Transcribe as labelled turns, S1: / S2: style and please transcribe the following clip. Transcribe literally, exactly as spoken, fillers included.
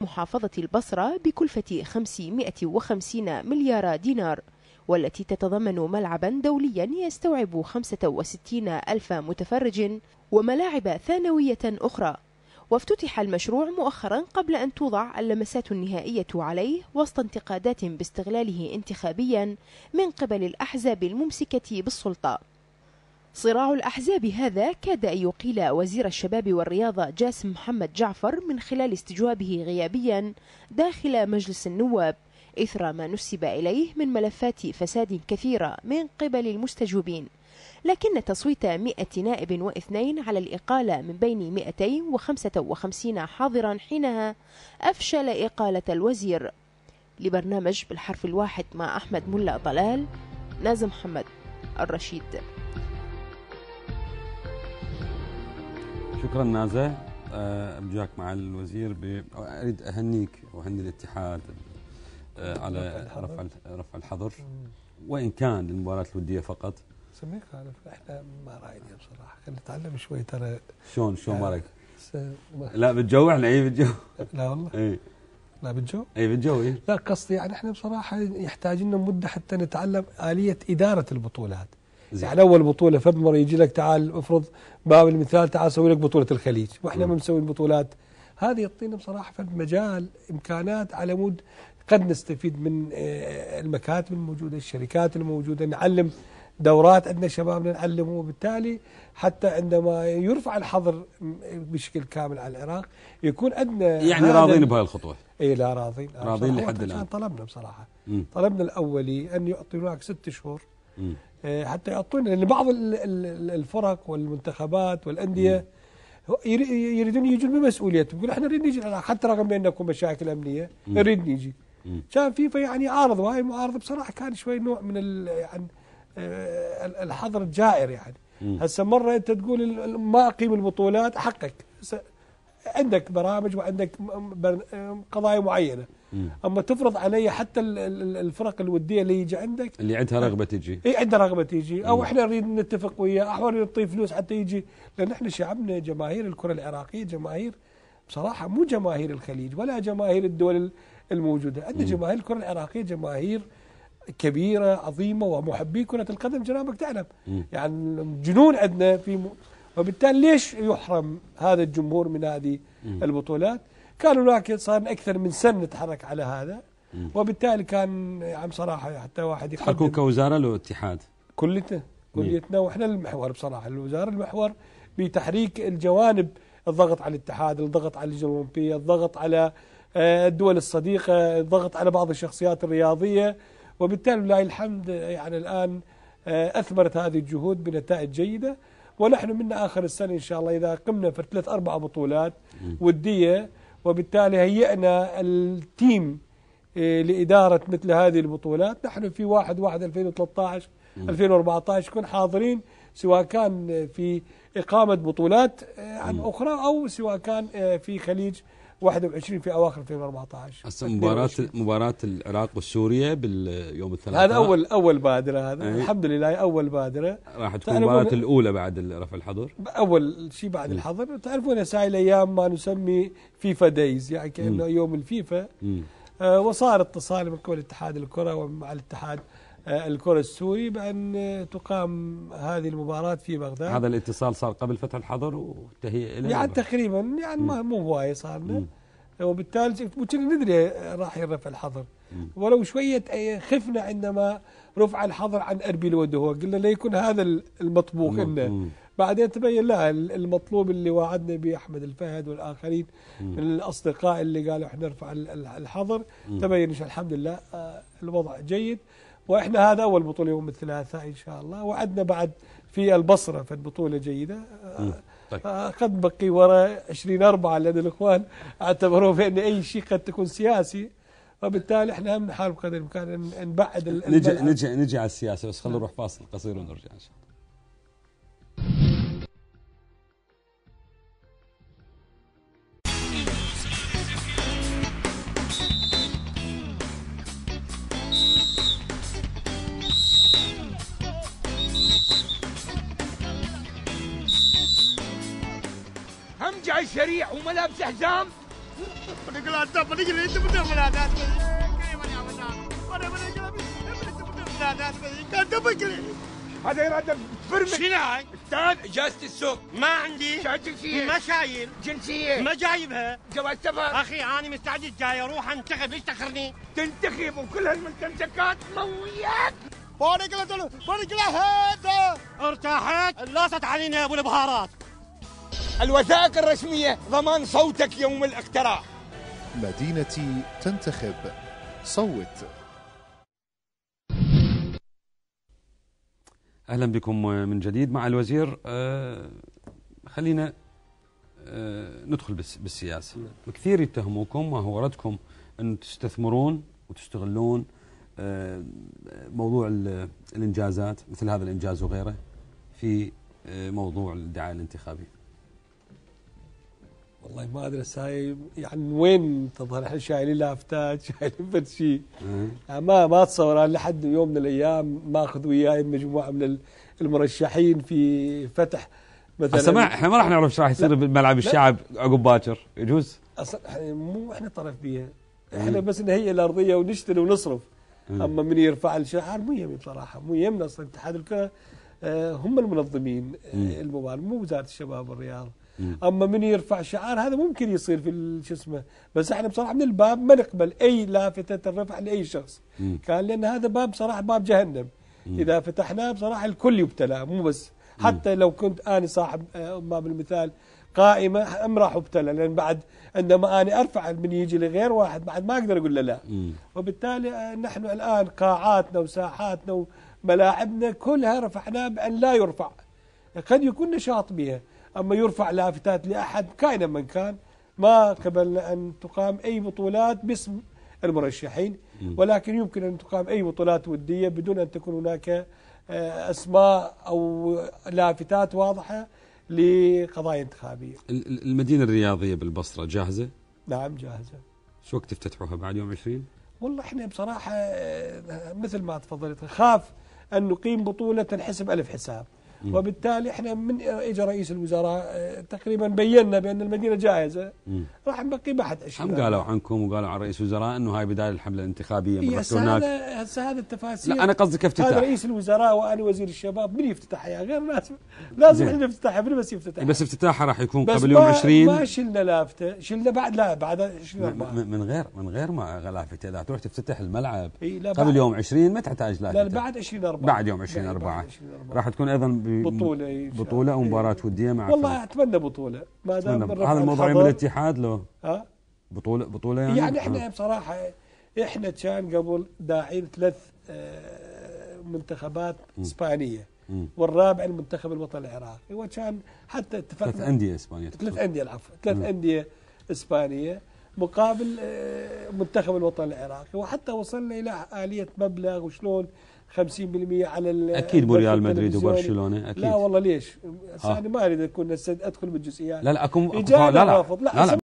S1: محافظة البصرة بكلفة خمسمائة وخمسين مليار دينار، والتي تتضمن ملعبا دوليا يستوعب خمسة وستين ألف متفرج وملاعب ثانوية أخرى. وافتتح المشروع مؤخرا قبل أن توضع اللمسات النهائية عليه وسط انتقادات باستغلاله انتخابيا من قبل الأحزاب الممسكة بالسلطة. صراع الأحزاب هذا كاد أن يقيل وزير الشباب والرياضة جاسم محمد جعفر من خلال استجوابه غيابيا داخل مجلس النواب إثر ما نسب إليه من ملفات فساد كثيرة من قبل المستجوبين، لكن تصويت مئة نائب واثنين على الإقالة من بين مئتين وخمسة وخمسين حاضرا حينها أفشل إقالة الوزير. لبرنامج بالحرف الواحد مع أحمد ملا طلال، نازم محمد الرشيد.
S2: شكرا نازة. أرجعك مع الوزير. أريد أهنيك وأهني الاتحاد على رفع رفع الحظر، وإن كان للمباراة الودية فقط.
S3: سميك خالف، احنا ما راينا بصراحه، خلينا نتعلم شوي ترى.
S2: شلون شلون ما رايك؟ لا بالجو، احنا اي بالجو.
S3: لا والله
S2: اي
S3: لا بالجو؟
S2: اي بالجو. اي
S3: لا قصدي يعني احنا بصراحه يحتاج لنا مده حتى نتعلم آلية إدارة البطولات. زي. يعني اول بطوله فد مره يجي لك تعال افرض باب المثال تعال سوي لك بطوله الخليج، واحنا ما بنسوي البطولات هذه، يعطينا بصراحه فد مجال امكانات على مود قد نستفيد من المكاتب الموجوده، الشركات الموجوده، نعلم دورات عندنا شبابنا نعلمهم، وبالتالي حتى عندما يرفع الحظر بشكل كامل على العراق يكون عندنا
S2: يعني راضين بهاي الخطوه.
S3: اي لا راضين
S2: راضين لحد الان.
S3: طلبنا بصراحه
S2: مم.
S3: طلبنا الاولي ان يعطوناك ست شهور مم. حتى يعطونا، لان بعض الفرق والمنتخبات والانديه يريدون يجون بمسؤوليتهم، يقول احنا نريد نيجي العراق حتى رغم ان اكو مشاكل امنيه مم. نريد نيجي. مم. كان فيفا يعني عارض، وهاي المعارضه بصراحه كان شوي نوع من يعني الحظر الجائر. يعني هسه مره انت تقول ما اقيم البطولات، حقك، عندك برامج وعندك قضايا معينه، مم. اما تفرض علي حتى الفرق الوديه اللي يجي عندك
S2: اللي عندها رغبه تيجي،
S3: اي عندها رغبه تيجي، او مم. احنا نريد نتفق وياه، او نريد نعطيه فلوس حتى يجي، لان احنا شعبنا جماهير الكره العراقيه جماهير بصراحه مو جماهير الخليج ولا جماهير الدول الموجوده، عندنا جماهير الكره العراقيه جماهير كبيرة عظيمة ومحبي كرة القدم جنابك تعلم، مم. يعني جنون عندنا في م... وبالتالي ليش يحرم هذا الجمهور من هذه مم. البطولات؟ كان هناك صار أكثر من سنة نتحرك على هذا، مم. وبالتالي كان يعني بصراحة حتى واحد يقدم.
S2: تحركوا كوزارة لو اتحاد؟
S3: كلتنا كليتنا، واحنا المحور بصراحة، الوزارة المحور بتحريك الجوانب، الضغط على الاتحاد، الضغط على اللجنة الأولمبية، الضغط على الدول الصديقة، الضغط على بعض الشخصيات الرياضية، وبالتالي لله الحمد يعني الآن أثمرت هذه الجهود بنتائج جيدة، ونحن من آخر السنة إن شاء الله إذا قمنا في ثلاث أربع بطولات ودية، وبالتالي هيئنا التيم لإدارة مثل هذه البطولات، نحن في واحد واحد ألفين وثلاثة عشر ألفين وأربعة عشر نكون حاضرين، سواء كان في إقامة بطولات عن أخرى أو سواء كان في خليج واحد وعشرين في اواخر ألفين وأربعة عشر.
S2: هسه مباراة مباراة العراق والسوريا باليوم الثلاثاء،
S3: هذا اول اول بادرة، هذا أي. الحمد لله اول بادرة
S2: راح تكون المباراة الاولى بعد رفع الحظر،
S3: اول شيء بعد م. الحظر. تعرفون هسه الايام ما نسمي فيفا دايز، يعني كانه يوم الفيفا، آه وصار اتصال من قبل اتحاد الكرة ومع الاتحاد آه الكرة السوري بان تقام هذه المباراة في بغداد.
S2: هذا الاتصال صار قبل فتح الحظر والتهيئة له
S3: يعني تقريبا، يعني ما مو هواي صار لنا، وبالتالي كنا ندري راح يرفع الحظر، ولو شويه خفنا عندما رفع الحظر عن اربيل ودهو، قلنا لا يكون هذا المطبوخ لنا، بعدين تبين لا المطلوب اللي وعدنا به احمد الفهد والاخرين من الاصدقاء اللي قالوا احنا نرفع الحظر، تبين الحمد لله الوضع جيد، واحنا هذا اول بطوله يوم الثلاثاء ان شاء الله، وعدنا بعد في البصره في البطوله جيده. طيب. قد بقي وراء عشرين أربعة لأن الإخوان اعتبروا بأن أي شيء قد تكون سياسي، وبالتالي احنا نحاول بقدر الإمكان نبعد.
S2: نجي نجي نجي على السياسة، بس خلينا نروح فاصل قصير ونرجع إن شاء الله.
S4: همجع الشريع وملابس حزام هذا يراد برمج.
S5: شنو هاي؟
S4: استاذ اجازة السوق.
S5: ما عندي.
S4: شايل جنسية.
S5: ما شايل.
S4: جنسية.
S5: ما جايبها.
S4: جواز سفر.
S5: اخي انا مستعد جاي اروح انتخب، ليش تاخرني؟
S4: تنتخب وكل هالمستنسكات موياك.
S5: فارق له فارق له هذا. ارتاحت؟ لاصت علينا يا ابو البهارات.
S4: الوثائق الرسمية ضمان صوتك يوم الاقتراع.
S6: مدينتي تنتخب، صوت.
S2: أهلا بكم من جديد مع الوزير. آه خلينا آه ندخل بالسياسة. كثير يتهموكم وهوردكم أن تستثمرون وتستغلون آه موضوع الإنجازات مثل هذا الإنجاز وغيره في آه موضوع الدعاية الانتخابية.
S3: والله ما ادري هاي يعني وين تظهر، احنا شايلين لافتات شايلين فد شيء يعني ما ما اتصور لحد يوم من الايام ماخذ وياي مجموعه من المرشحين في فتح مثلا.
S2: سمع احنا ما راح نعرف ايش راح يصير بملعب الشعب عقب باكر، يجوز؟
S3: اصلا مو احنا طرف بيها، احنا بس نهيئ الارضيه ونشتري ونصرف. اما من يرفع الشعار مو يمي بصراحه، مو يمنا اصلا اتحاد الكره هم المنظمين المباراه، مو وزاره الشباب والرياضه. اما من يرفع شعار هذا ممكن يصير في شو اسمه، بس احنا بصراحه من الباب ما نقبل اي لافته الرفع لاي شخص مم. كان لان هذا باب بصراحه باب جهنم. مم. اذا فتحناه بصراحه الكل يبتلى، مو بس حتى مم. لو كنت انا صاحب باب المثال قائمه ام راح ابتلى، لان بعد عندما انا ارفع من يجي لغير واحد بعد ما اقدر اقول له لا. مم. وبالتالي نحن الان قاعاتنا وساحاتنا وملاعبنا كلها رفعناها بان لا يرفع، قد يكون نشاط بها، أما يرفع لافتات لأحد كائنا من كان ما قبلنا أن تقام أي بطولات باسم المرشحين، ولكن يمكن أن تقام أي بطولات ودية بدون أن تكون هناك أسماء أو لافتات واضحة لقضايا انتخابية.
S2: المدينة الرياضية بالبصرة جاهزة؟
S3: نعم جاهزة.
S2: شو وقت تفتتحوها بعد يوم عشرين؟
S3: والله احنا بصراحة مثل ما تفضلت خاف أن نقيم بطولة تنحسب ألف حساب. مم. وبالتالي احنا من اجى رئيس الوزراء تقريبا بينا بان المدينه جاهزه، راح نبقي بعد اشياء.
S2: هم قالوا عنكم وقالوا عن رئيس الوزراء انه هاي بدايه الحمله الانتخابيه.
S3: هسه هذا هسه هذا التفاصيل.
S2: لا انا قصدي افتتاح.
S3: هذا رئيس الوزراء وانا وزير الشباب من يفتتحها يا غير لازم لازم احنا نفتتحها من بس يفتتحها.
S2: بس افتتاحها راح يكون قبل يوم عشرين.
S3: ما شلنا لافته، شلنا بعد لا بعد شلنا
S2: من غير من غير ما لافته. اذا تروح تفتتح الملعب
S3: إيه
S2: قبل يوم عشرين ما تحتاج لافته.
S3: لا بعد عشرين أربعة.
S2: بعد يوم عشرين أربعة راح تكون ايضا
S3: بطوله
S2: بطولة أو مباراة ودية مع
S3: والله فرق. أتمنى بطولة ما دام
S2: هذا الموضوع من الاتحاد له.
S3: ها
S2: بطولة بطولة يعني
S3: يعني احنا بصراحة احنا كان قبل داعين ثلاث منتخبات م. اسبانية م. والرابع المنتخب الوطني العراقي، وكان حتى اتفقنا
S2: ثلاث أندية اسبانية
S3: ثلاث أندية العفو ثلاث أندية اسبانية مقابل منتخب الوطني العراقي، وحتى وصلنا إلى آلية مبلغ وشلون خمسين بالمئة على
S2: اكيد بو ريال مدريد وبرشلونه اكيد.
S3: لا والله ليش؟ آه. انا ما اريد اكون ادخل بالجزئيات.
S2: لا لا اكون
S3: لا لا, لا, لا, لا, لا, لا